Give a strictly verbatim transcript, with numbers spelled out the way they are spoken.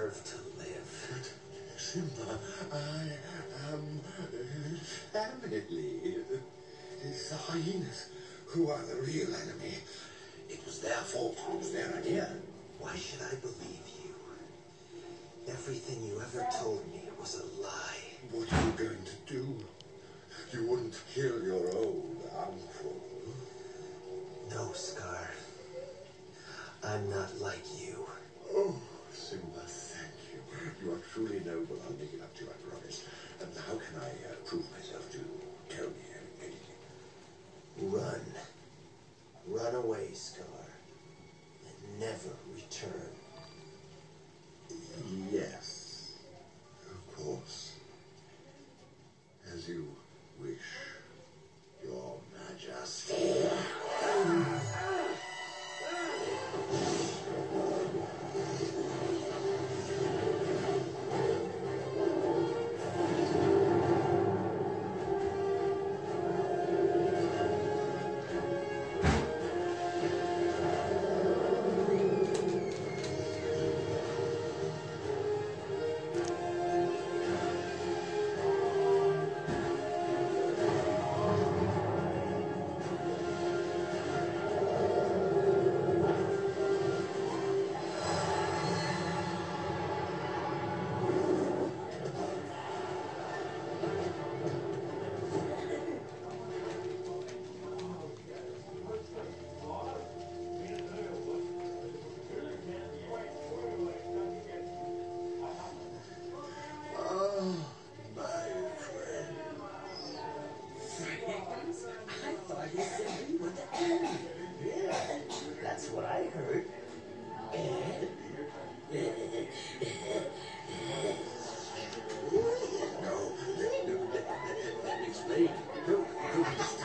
deserve to live. But, Simba, I am uh, family. It's the hyenas who are the real enemy. It was their fault. It was their idea. Why should I believe you? Everything you ever told me was a lie. What are you going to do? You wouldn't kill your old uncle. No, Scar. I'm not like you. Oh, Simba, thank you. You are truly noble. I'll make it up to you, I promise. And how can I uh, prove myself to you? Tell me anything. Run. Run away, Scar. And never return. Yes, of course. As you wish, Your Majesty. That's what I heard. No, let me explain. No, no,